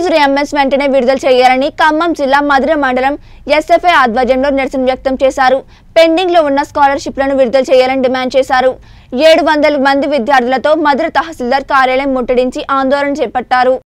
మంజూరు ఎంఎస్ వెంటనే విడుదల చేయాలని ఖమ్మం జిల్లా మధుర మండలం ఎస్ఎఫ్ఐ ఆధ్వర్యంలో నిరసన వ్యక్తం చేశారు. పెండింగ్ లో ఉన్న స్కాలర్‌షిప్లను విడుదల చేయాలని డిమాండ్ చేశారు. 700 మంది విద్యార్థులతో మధుర తహసీల్దార్ కార్యాలయం ముట్టడించి ఆందోళన చేపట్టారు.